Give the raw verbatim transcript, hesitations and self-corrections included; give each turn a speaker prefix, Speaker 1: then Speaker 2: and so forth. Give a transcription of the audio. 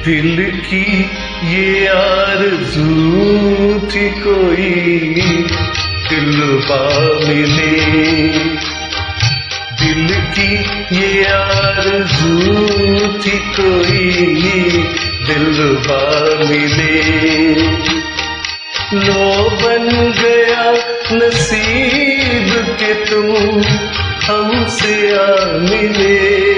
Speaker 1: दिल की ये आरज़ू थी कोई दिलवा मिले, दिल की ये आरज़ू थी कोई दिलवा मिले। लो बन गया नसीब के तुम हमसे आ मिले।